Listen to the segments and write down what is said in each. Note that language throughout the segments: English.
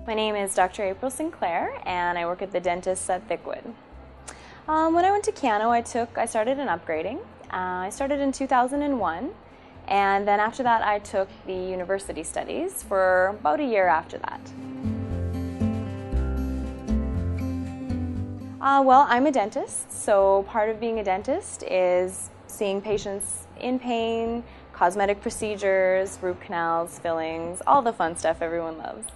My name is Dr. April Sinclair, and I work at the dentist at Thickwood. When I went to Keyano, I started in upgrading. I started in 2001, and then after that I took the university studies for about a year after that. Well, I'm a dentist, so part of being a dentist is seeing patients in pain, cosmetic procedures, root canals, fillings, all the fun stuff everyone loves.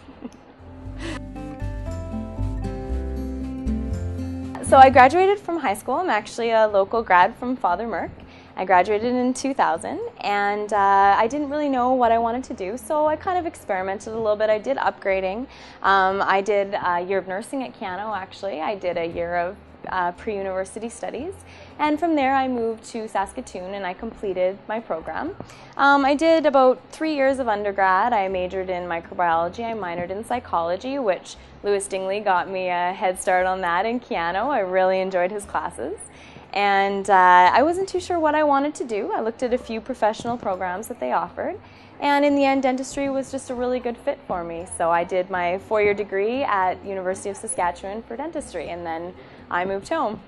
So I graduated from high school. I'm actually a local grad from Fort McMurray. I graduated in 2000, and I didn't really know what I wanted to do, so I kind of experimented a little bit. I did upgrading. I did a year of nursing at Keyano, actually. I did a year of pre-university studies, and from there I moved to Saskatoon and I completed my program. I did about 3 years of undergrad. I majored in microbiology. I minored in psychology, which Louis Dingley got me a head start on that in Keyano. I really enjoyed his classes. And I wasn't too sure what I wanted to do. I looked at a few professional programs that they offered, and in the end dentistry was just a really good fit for me. So I did my 4-year degree at University of Saskatchewan for dentistry, and then I moved home.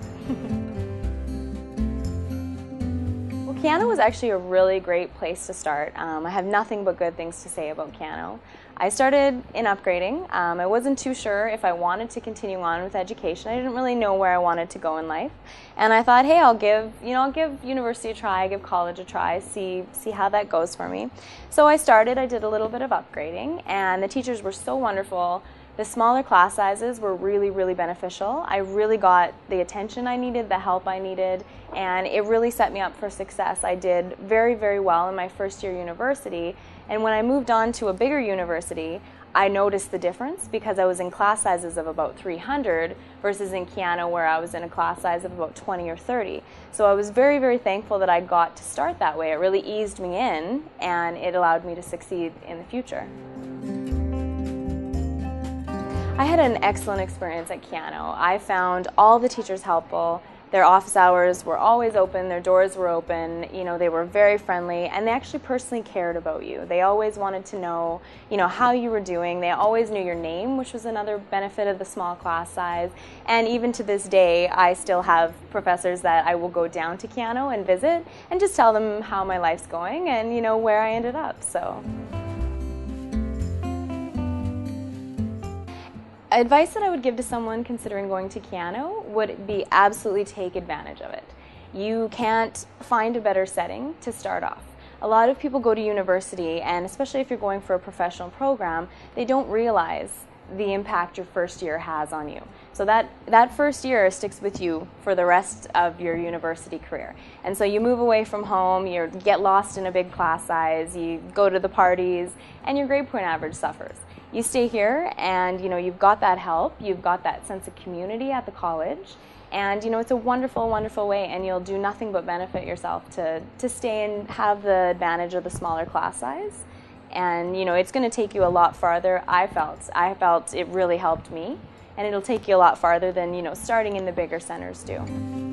Well, Keyano was actually a really great place to start. I have nothing but good things to say about Keyano. I started in upgrading. I wasn't too sure if I wanted to continue on with education. I didn't really know where I wanted to go in life, and I thought, hey, I'll give university a try, give college a try, see how that goes for me. So I did a little bit of upgrading, and the teachers were so wonderful. The smaller class sizes were really, really beneficial. I really got the attention I needed, the help I needed, and it really set me up for success. I did very, very well in my first year university, and when I moved on to a bigger university, I noticed the difference because I was in class sizes of about 300 versus in Keyano where I was in a class size of about 20 or 30. So I was very, very thankful that I got to start that way. It really eased me in, and it allowed me to succeed in the future. I had an excellent experience at Keyano. I found all the teachers helpful. Their office hours were always open, their doors were open, they were very friendly, and they actually personally cared about you. They always wanted to know, how you were doing. They always knew your name, which was another benefit of the small class size. And even to this day, I still have professors that I will go down to Keyano and visit and just tell them how my life's going and, where I ended up. So. Advice that I would give to someone considering going to Keyano would be absolutely take advantage of it. You can't find a better setting to start off. A lot of people go to university, and especially if you're going for a professional program, they don't realize the impact your first year has on you. So that first year sticks with you for the rest of your university career. And so you move away from home, you get lost in a big class size, you go to the parties, and your grade point average suffers. You stay here and you've got that help, you've got that sense of community at the college, and it's a wonderful, wonderful way, and you'll do nothing but benefit yourself to stay and have the advantage of the smaller class size. And it's going to take you a lot farther. I felt it really helped me, and it'll take you a lot farther than starting in the bigger centers do.